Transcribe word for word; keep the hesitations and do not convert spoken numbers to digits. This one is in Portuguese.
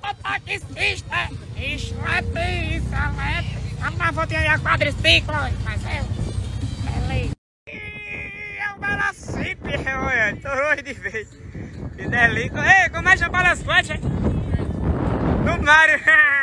motoquicista, estrapista, vamos na voltinha aí a quadriciclo, Passeio. Beleza. É um velocípe, olha, tô hoje de vez. Que delícia. Ei, como é que chama as coisas? No Mário.